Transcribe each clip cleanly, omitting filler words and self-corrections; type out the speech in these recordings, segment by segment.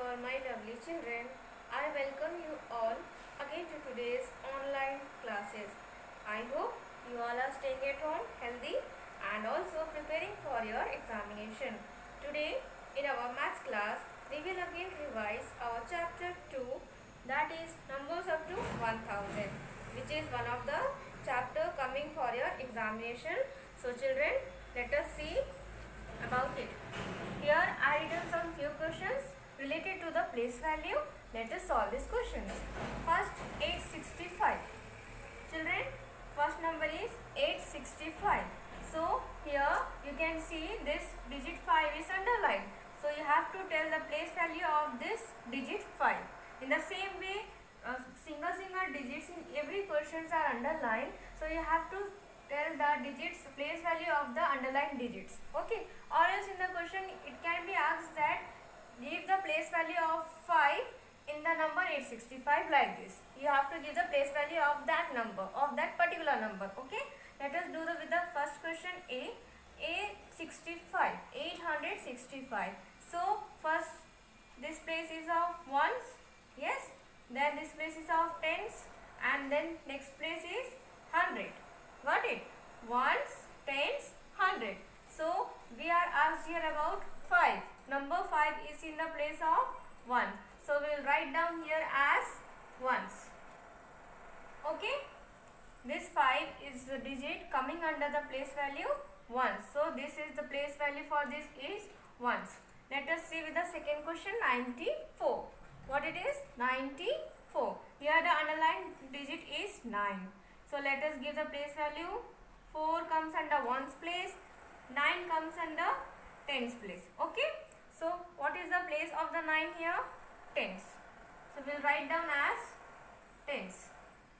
all my lovely children. I welcome you all again to today's online classes. I hope you all are staying at home healthy and also preparing for your examination. Today in our maths class we will again revise our chapter 2, that is numbers up to 1000, which is one of the chapter coming for your examination. So children, let us see about it. Here I written some few questions related to the place value. Let us solve these questions. First, 865. Children, first number is 865. So here you can see this digit 5 is underlined. So you have to tell the place value of this digit 5. In the same way, single digits in every questions are underlined. So you have to tell the digits place value of the underlined digits. Okay. Or else in the question it can be asked that give the place value of 5 in the number 865 like this. You have to give the place value of that number, of that particular number. Okay. Let us do with the first question A. 865. So first this place is of ones. Yes. Then this place is of tens, and then next place is 100. Got it? Ones, tens, 100. So we are asked here about 5. Number 5 is in the place of 1. So we will write down here as ones. Okay. This 5 is the digit coming under the place value 1. So this is the place value for this is ones. Let us see with the second question, 94. What it is? 94. Here the underlined digit is 9. So let us give the place value. 4 comes under ones place, 9 comes under tens place. Okay. So what is the place of the 9 here? Tens. So we will write down as tens.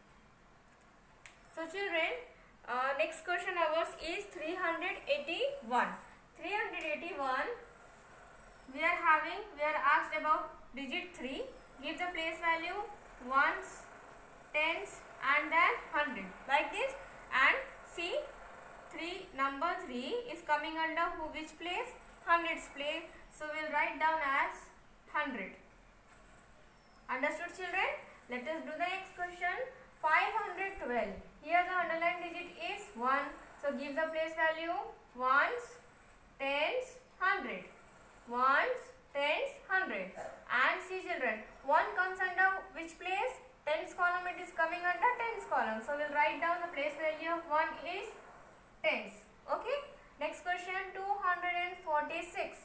So children, next question ours is 381. 381. We are asked about digit 3. Give the place value ones, tens, and then 100 like this. And see, number 3 is coming under which place? Hundreds place. So we will write down as 100. Understood children? Let us do the next question. 512. Here the underlined digit is 1. So give the place value ones, tens, 100. Ones, tens, 100. And see children, 1 comes under which place? Tens column. It is coming under tens column. So we will write down the place value of 1 is tens. Okay. Next question, 246.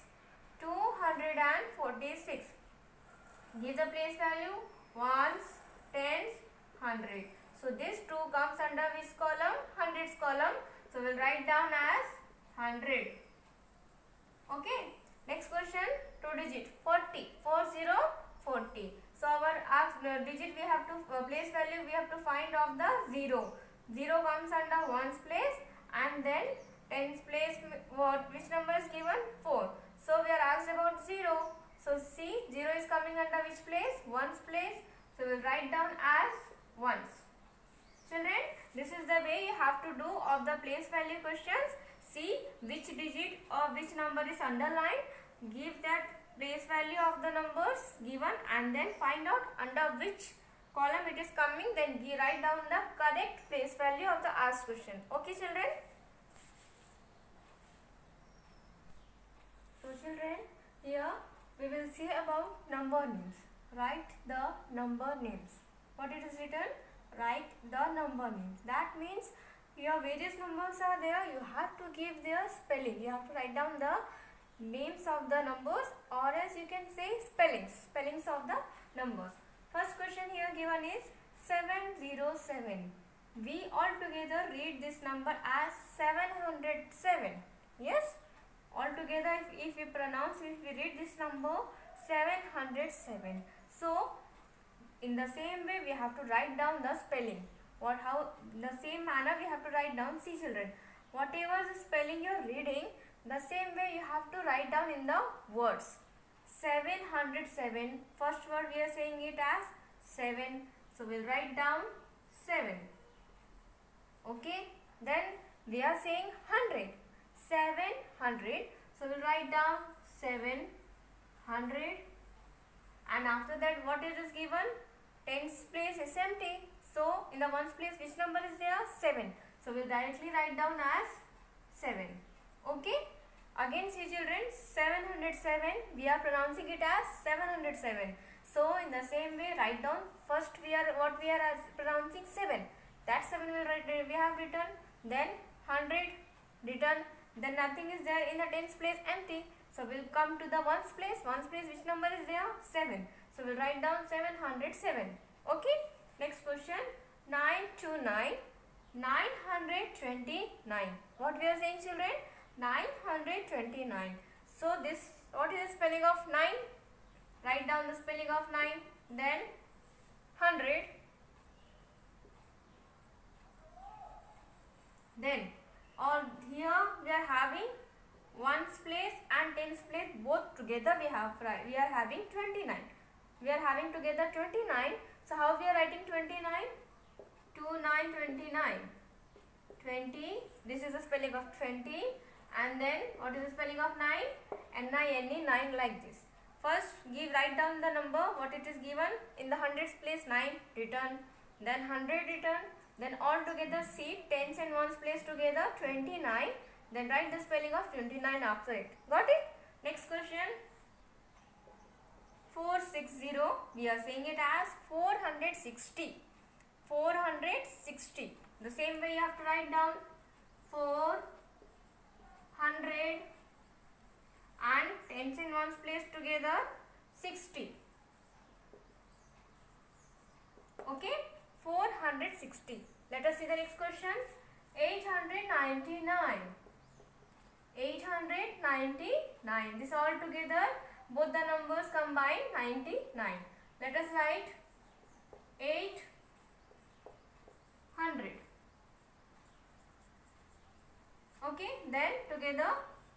246. Give the place value ones, tens, 100. So this 2 comes under which column? Hundreds column. So we will write down as 100. Okay. Next question, 2 digit 40. 40. So our asked digit we have to place value we have to find of the 0. 0 comes under ones place, and then tens place which number is given? 4. So we are asked about 0. So see, 0 is coming under which place? Ones place. So we will write down as ones. Children, this is the way you have to do of the place value questions. See which digit or which number is underlined. Give that place value of the numbers given and then find out under which column it is coming. Then write down the correct place value of the asked question. Okay children? So children, here we will see about number names. Write the number names. What it is written? Write the number names. That means your various numbers are there. You have to give their spelling. You have to write down the names of the numbers, or else you can say spellings of the numbers. First question here given is 707. We all together read this number as 707. Yes, all together if we read this number 707. So in the same way we have to write down the spelling. In the same manner we have to write down. See children, whatever the spelling you are reading, the same way you have to write down in the words. 707. First word we are saying it as 7. So we will write down 7. Okay. Then we are saying 100. 700. So we will write down 700. and after that what it is given, tens place is empty. So in the ones place which number is there? 7. So we'll directly write down as 7. Okay. Again see children, 707 we are pronouncing it as 707. So in the same way write down, first we are as pronouncing 7. That 7 we have written, then 100 written, then nothing is there in the tens place, empty. So we'll come to the ones place which number is there? 7. So we'll write down 707. Okay. Next question, 929, 929. What we are saying children? 929. So this, what is the spelling of 9? Write down the spelling of 9. Then 100. Then here we are having ones place and tens place both together we are having 29. We are having together 29. So how we are writing 29? 2929. 20. This is the spelling of 20. And then what is the spelling of 9? N-I-N-E, 9, like this. First write down the number what it is given in the hundreds place, 9 written, then 100 written, then all together see tens and ones place together 29, then write the spelling of 29 after it. Got it? Next question, 460, we are saying it as 460. 460. The same way you have to write down 400 and tens in ones place together 60. Okay, 460. Let us see the next question. 899. 899. This all together, both the numbers combine 99. Let us write 800. Okay, then together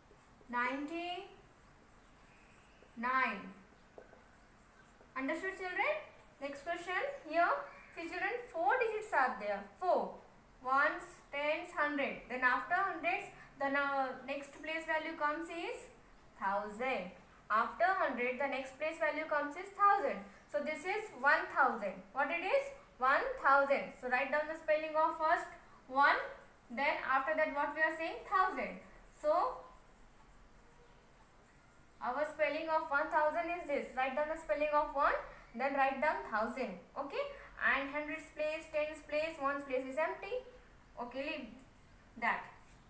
99. Understood children? Next question. Here, see children, 4 digits are there. 4. Ones, tens, 100. Then after hundreds, the next place value comes is 1000. After 100, the next place value comes is 1000. So this is 1000. What it is? 1000. So write down the spelling of first 1. Then after that what we are saying? 1000. So our spelling of 1000 is this. Write down the spelling of 1. Then write down 1000. Okay. And hundreds place, tens place, ones place is empty. Okay, leave that.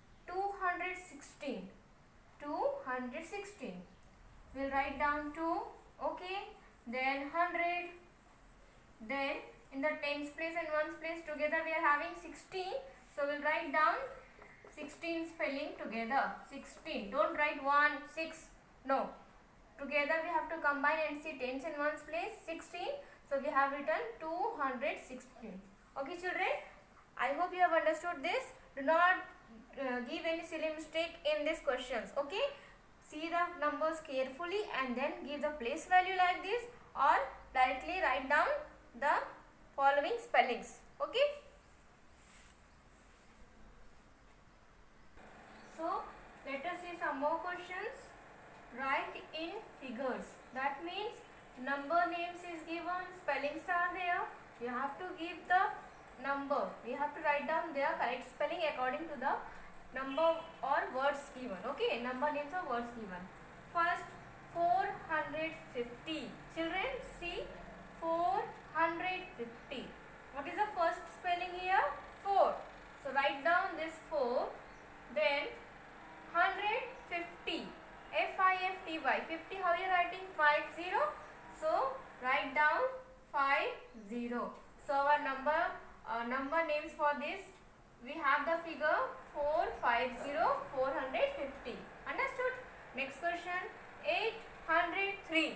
216. 216. We'll write down 2. Okay. Then 100. Then in the tens place and ones place together we are having 16. So we'll write down 16 spelling together. 16. Don't write 1, 6. No. Together we have to combine and see tens and ones place 16. So we have written 216. Okay children. I hope you have understood this. Do not give any silly mistake in these questions. Okay. See the numbers carefully and then give the place value like this, or directly write down the following spellings. Okay. So let us see some more questions. Write in figures. That means number names is given, spellings are there. You have to give the number. You have to write down their correct spelling according to the number or words given. Okay, number names or words given. First, 450. Children, see 450. What is the first spelling here? 4. So write down this 4. Then 150. F-I-F-T-Y. 50, how you are writing? 50. So write down 50. So our number names for this, we have the figure 450, 450. Understood? Next question, 803.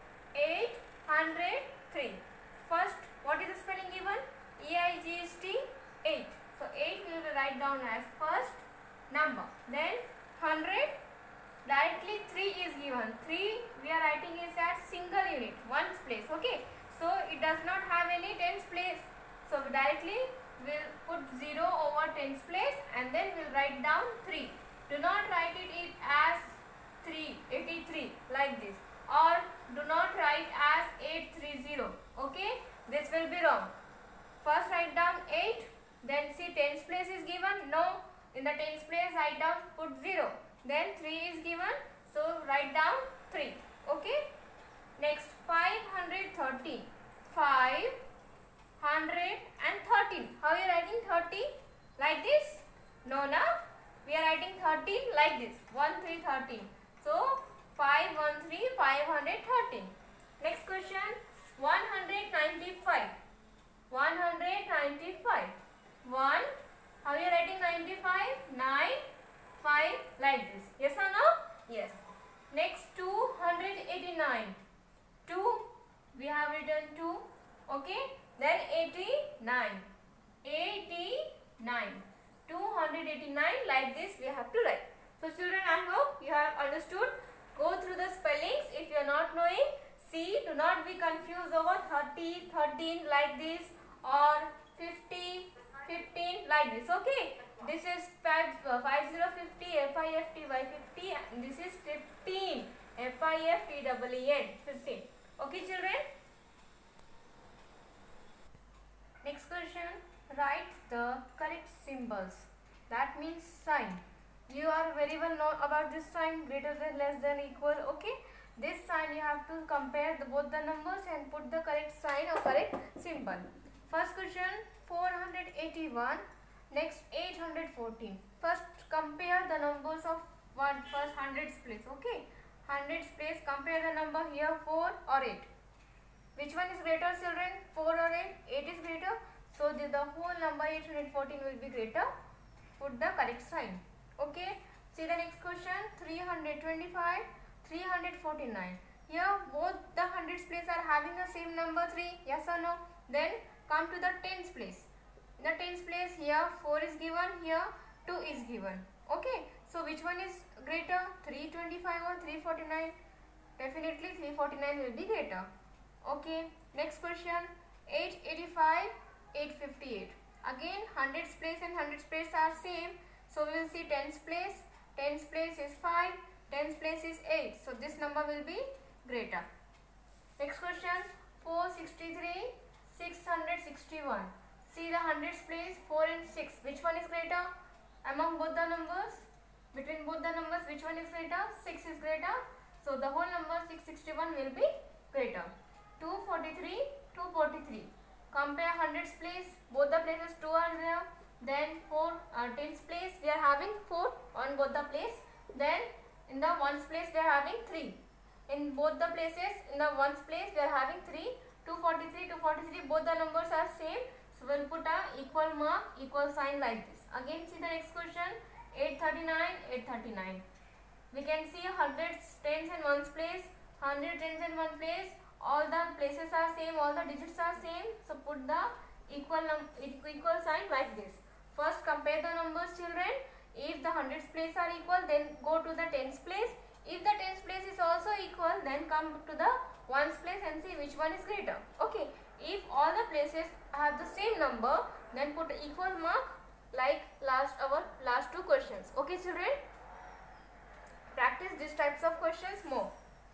803. First, what is the spelling given? E-I-G-H-T, 8. So 8 we will write down as first number. Then 100, directly 3 is given. 3 we are writing is at single unit, ones place. Okay. So it does not have any tens place. So directly we'll put 0 over tens place and then we'll write down 3. Do not write it as 383 like this, or do not write as 830. Okay, this will be wrong. First write down 8, then see tens place is given. No, in the tens place write down, put 0. Then 3 is given, so write down 3. Okay. Next 513. 513. How are you writing 30? Like this? No, na? We are writing 13 like this. 1, 3, 13. So 513, 513. Next question 195. 195. 1. How are you writing 95? 9, 5 like this. Yes or no? Yes. Next 289. 2. We have written 2. Okay. Then 89. 89. 289 like this we have to write. So children, I hope you have understood. Go through the spellings. If you are not knowing, see, do not be confused over 30, 13 like this or 50, 15 like this. Okay. This is 5050 FIFT by 50 and this is 15 FIFTEEN 15. Okay children. Next question. Write the correct symbols. That means sign. You are very well known about this sign, greater than, less than, equal. Okay. This sign you have to compare both the numbers and put the correct sign or correct symbol. First question 481. Next 814. First compare the numbers of first hundreds place. Okay. Hundreds place, compare the number here 4 or 8. Which one is greater children? 4 or 8? 8 is greater. So the whole number 814 will be greater. Put the correct sign. Okay. See the next question 325, 349. Here both the hundreds place are having the same number 3. Yes or no? Then come to the tens place. In the tens place here 4 is given, here 2 is given. Okay. So which one is greater? 325 or 349? Definitely 349 will be greater. Okay. Next question 885, 858. Again hundreds place and hundreds place are same. So we will see tens place. Tens place is 5. Tens place is 8. So this number will be greater. Next question 463, 661. See the hundreds place 4 and 6. Which one is greater? Among both the numbers, between both the numbers, which one is greater? 6 is greater. So the whole number 661 will be greater. 243, 243. Compare hundreds place. Both the places 2 are there. Then 4 tens place we are having 4 on both the place. Then in the ones place we are having 3. In both the places, in the ones place we are having 3. 243, 243. Both the numbers are same. So we will put a equal mark, equal sign like this. Again see the next question 839, 839. We can see hundreds, tens in ones place, 100 tens in one place. All the places are same, all the digits are same. So put the equal sign like this. First compare the numbers children. If the hundreds place are equal, then go to the tens place. If the tens place is also equal, then come to the ones place and see which one is greater. Okay. If all the places have the same number, then put equal mark like our last two questions. Okay children. Practice these types of questions more.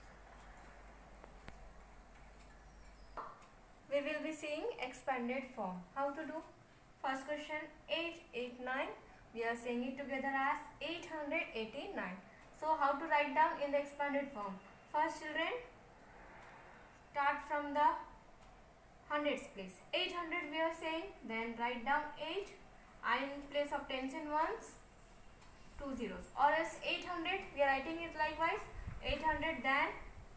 We will be seeing expanded form. How to do? First question 889. We are saying it together as 889. So how to write down in the expanded form? First children, start from the hundreds place. 800 we are saying, then write down 8 and in place of tens and ones 2 zeros. Or else 800 we are writing it likewise. 800 then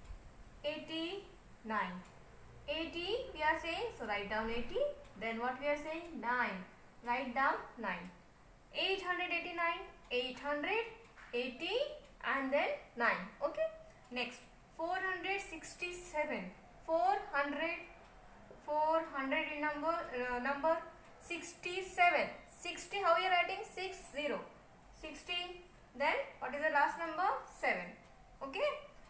89. 80 we are saying, so write down 80. Then what we are saying? 9. Write down 9. 889, 880 and then 9. Okay. Next 467. 400 in number 67. 60 how you are writing? 60. 60. Then what is the last number? 7. Okay.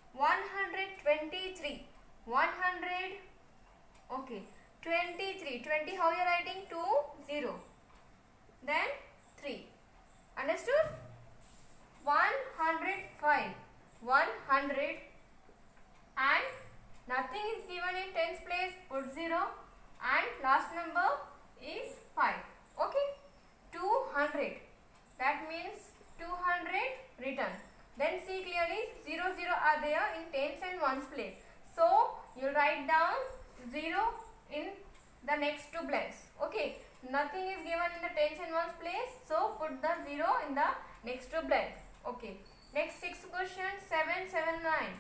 123. 100. Okay. 23. 20 how you are writing? 2 0. Then 3. Understood? 105. 100 and nothing is given in tens place, put 0, and last number is 5. Okay, 200, that means 200 written. Then see clearly 0 0 are there in tens and ones place. So you write down 0 in the next two blanks. Okay, nothing is given in the tens and ones place, so put the 0 in the next two blank. Okay, next sixth question, 779,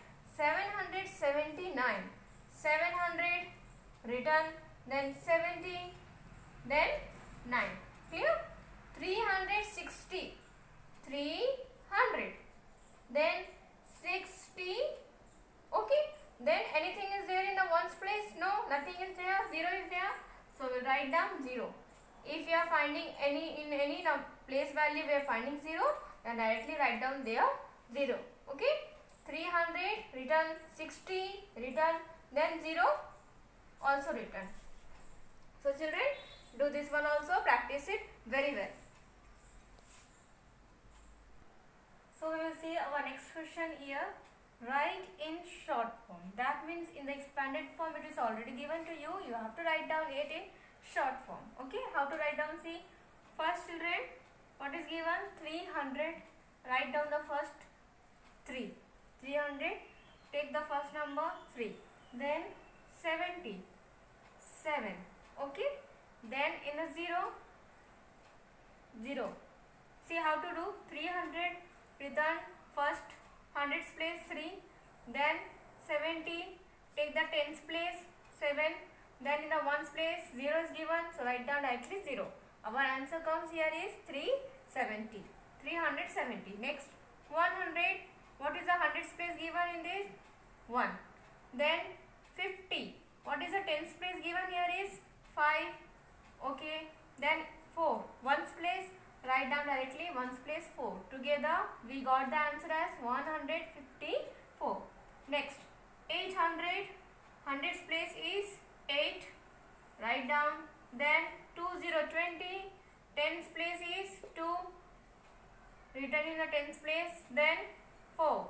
779, 700 written, then 70, then 9. Clear? 360, 300, then 60. Okay, then anything is there in the ones place? No, nothing is there, 0 is there, so we'll write down 0. If you are finding in any place value we are finding 0, then directly write down there 0. Okay, 300 written, 60 written, then 0 also written. So children, do this one also, practice it very well. So we will see our next question here. Write in short form. That means in the expanded form it is already given to you. You have to write down it in short form. Okay, how to write down? See, first children, what is given? 300. Write down the first 3. 300. Take the first number 3. Then 70. 7. Okay. Then in the 0. 0. See how to do? 300. Return first hundreds place 3. Then 70. Take the tens place 7. Then in the ones place 0 is given, so write down directly 0. Our answer comes here is 370. 370. Next 100. What is the hundreds place given in this? 1. Then 50. What is the tens place given here is 5. Okay. Then 4. Ones place, write down directly ones place 4. Together we got the answer as 154. Next 800. Hundreds place is 8. Write down. Then 2020. Tens place is 2. Written in the tens place. Then 4.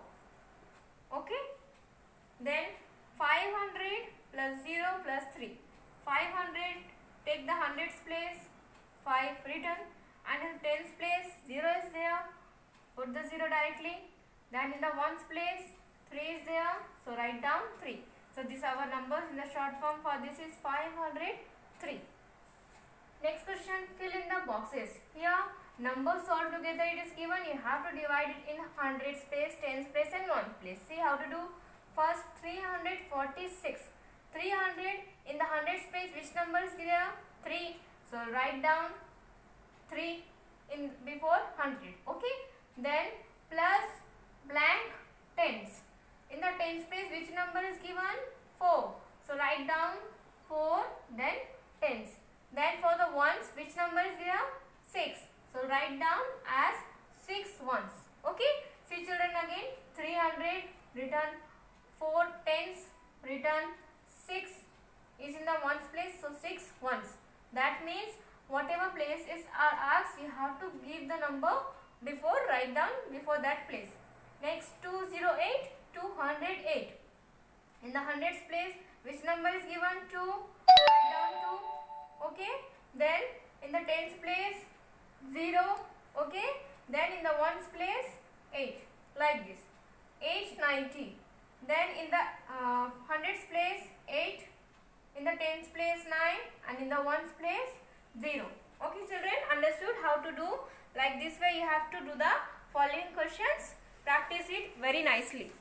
Okay. Then 500 plus 0 plus 3. 500. Take the hundreds place 5 written, and in tens place 0 is there. Put the 0 directly. Then in the ones place 3 is there. So write down 3. So these are our numbers in the short form for this is 503. Next question, fill in the boxes. Here numbers all together it is given. You have to divide it in hundreds place, tens place and ones place. See how to do. First 346. 300 in the hundreds place, which number is there? 3. So write down 3 in before 100. Okay. Then plus blank tens. In the tens place, which number is given? 4. So write down 4, then tens. Then for the ones, which number is there? 6. So write down as 6 ones. Okay. See children, again 300 written, 4 tens written, 6 is in the ones place, so 6 ones. That means whatever place is asked, you have to give the number before, write down before that place. Next 208, 208. In the hundreds place, which number is given? 2. Write down 2. Okay. Then in the tens place 0. Okay. Then in the ones place 8. Like this. 890. Then in the hundreds place 8. In the tens place 9. And in the ones place 0. Okay children, understood how to do? Like this way you have to do the following questions. Practice it very nicely.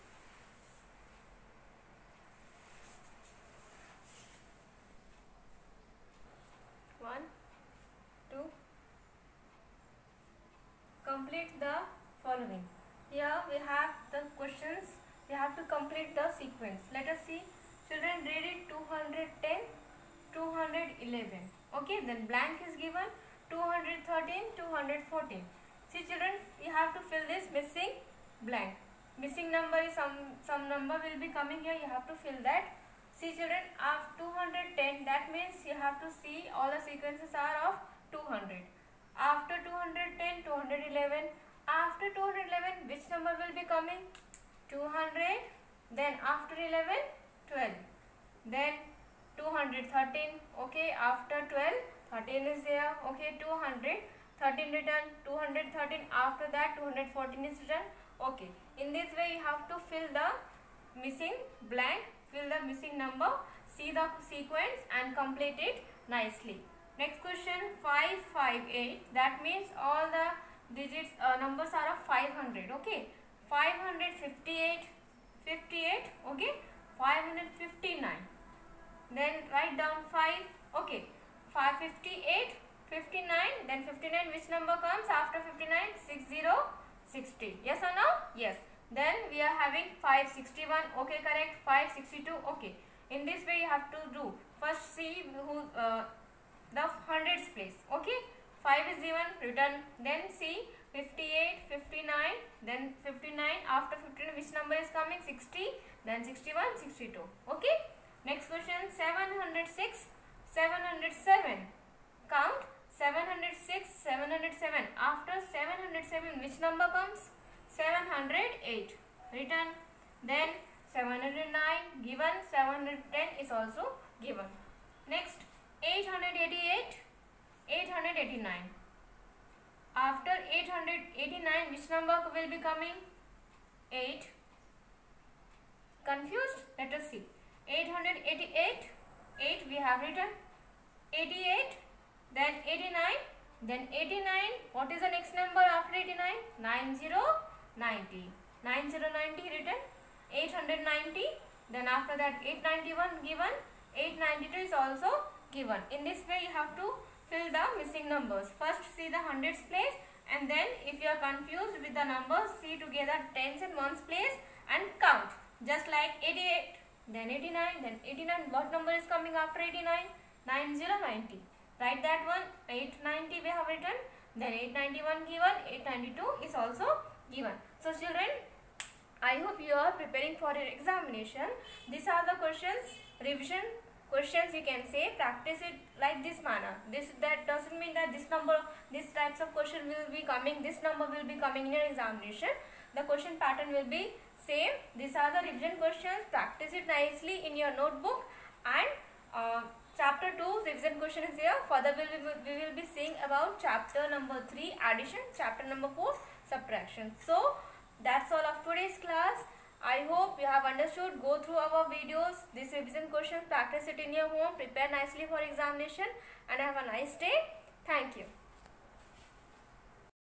One, two. Complete the following. Here we have the questions. We have to complete the sequence. Let us see. Children, read it. 210, 211. Okay, then blank is given. 213, 214. See children, you have to fill this missing blank. Missing number is some number will be coming here. You have to fill that. See children, after 210, that means you have to see all the sequences are of 200. After 210, 211. After 211, which number will be coming? 200. Then after 11, 12. then 213. Okay, after 12, 13 is there. Okay, 213 written, 213. After that, 214 is written. Okay, in this way you have to fill the missing blank, fill the missing number, see the sequence and complete it nicely. Next question, 558. That means all the digits numbers are of 500. Okay, 558, 58. Okay, 559. Then write down 5. Okay, 558, 59. Then 59. Which number comes after 59? 60, 60. Yes or no? Yes. Then we are having 561. Okay, correct. 562. Okay. In this way you have to do. First see who the hundreds place. Okay. 5 is given, written. Then see 58, 59. Then 59. After 59, which number is coming? 60. Then 61, 62. Okay. Next question, 706, 707. Count 706, 707. After 707, which number comes? 708. Written. Then 709 given, 710 is also given. Next, 888, 889. After 889, which number will be coming? 8. Confused? Let us see. 888, 8 we have written, 88, then 89, then 89. What is the next number after 89? 90, 90 written, 890, then after that 891 given, 892 is also given. In this way you have to fill the missing numbers. First see the hundreds place, and then if you are confused with the numbers, see together tens and ones place and count. Just like 88, then 89, then 89. What number is coming after 89? 90. Write that one. 890 we have written, then 891 given, 892 is also given. So children, I hope you are preparing for your examination. These are the questions, revision questions you can say. Practice it like this manner. That doesn't mean that this number, these types of question will be coming, this number will be coming in your examination. The question pattern will be same. These are the revision questions. Practice it nicely in your notebook. And chapter 2 revision question is here. Further we will be seeing about chapter number 3 addition, chapter number 4 subtraction. So that's all of today's class. I hope you have understood. Go through our videos, this revision question, practice it in your home, prepare nicely for examination, and have a nice day. Thank you.